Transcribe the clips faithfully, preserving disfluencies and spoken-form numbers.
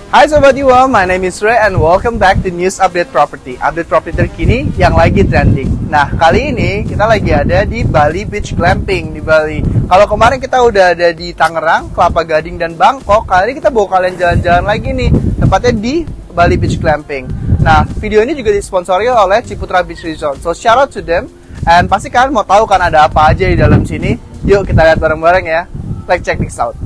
Hai Sobat Iwa, my name is Ray and welcome back to News Update Property. Update property terkini yang lagi trending. Nah, kali ini kita lagi ada di Bali Beach Glamping di Bali. Kalau kemarin kita udah ada di Tangerang, Kelapa Gading, dan Bangkok, kali ini kita bawa kalian jalan-jalan lagi nih, tepatnya di Bali Beach Glamping. Nah, video ini juga disponsori oleh Ciputra Beach Resort. So, shout out to them. And pasti kalian mau tahu kan ada apa aja di dalam sini. Yuk kita lihat bareng-bareng ya. Let's check this out.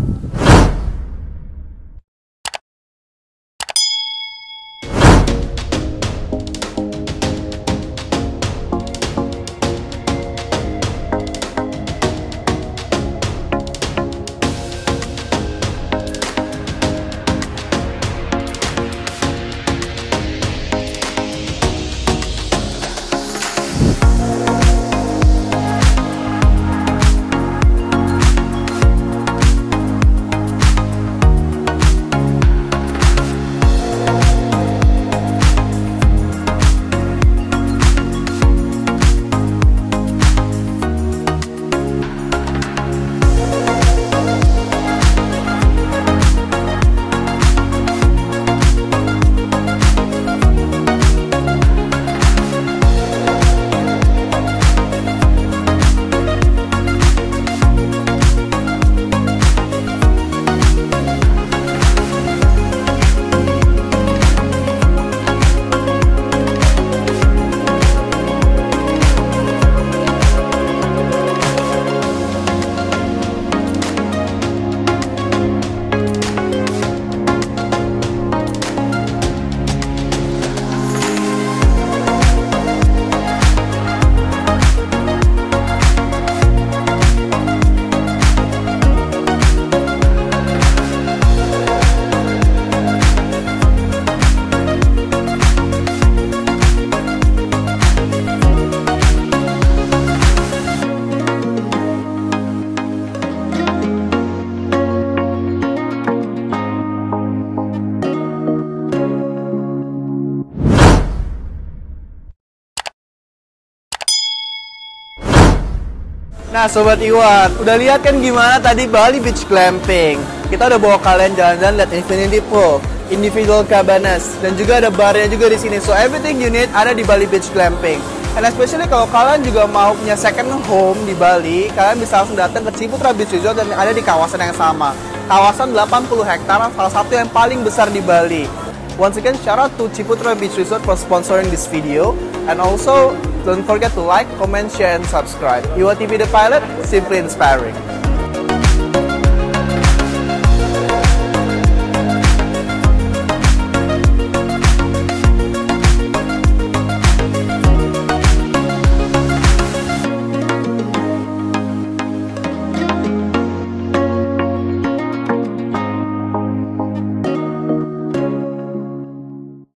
Nah Sobat Iwan, udah lihat kan gimana tadi Bali Beach Glamping? Kita udah bawa kalian jalan-jalan lihat infinity pool, individual cabanas, dan juga ada barnya juga di sini. So everything you need ada di Bali Beach Glamping. And especially kalau kalian juga mau punya second home di Bali, kalian bisa langsung datang ke Ciputra Beach Resort dan ada di kawasan yang sama. Kawasan delapan puluh hektar, salah satu yang paling besar di Bali. Once again, shout out to Ciputra Beach Resort for sponsoring this video. And also, don't forget to like, comment, share, and subscribe. Iwa T V The Pilot, simply inspiring.